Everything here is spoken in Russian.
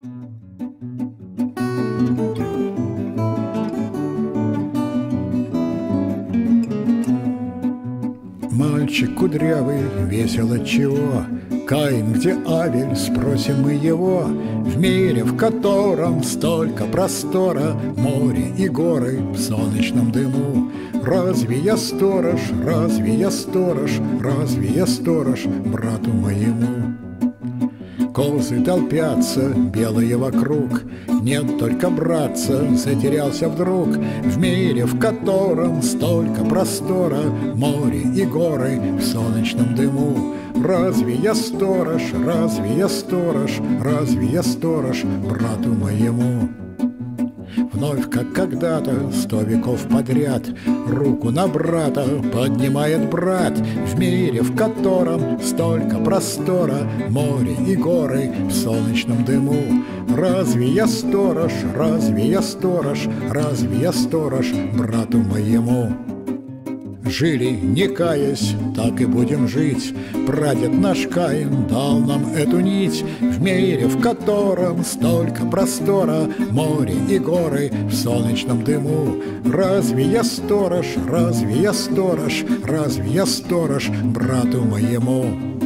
Мальчик кудрявый, весело чего? Каин, где Авель, спросим мы его. В мире, в котором столько простора, море и горы в солнечном дыму. Разве я сторож, разве я сторож, разве я сторож брату моему? Козы толпятся, белые вокруг, нет только братца, затерялся вдруг. В мире, в котором столько простора, море и горы в солнечном дыму. Разве я сторож, разве я сторож, разве я сторож брату моему? Вновь, как когда-то, 100 веков подряд, руку на брата поднимает брат. В мире, в котором столько простора, море и горы в солнечном дыму. Разве я сторож, разве я сторож, разве я сторож брату моему? Жили, не каясь, так и будем жить. Прадед наш Каин дал нам эту нить. В мире, в котором столько простора, море и горы в солнечном дыму. Разве я сторож, разве я сторож, разве я сторож брату моему?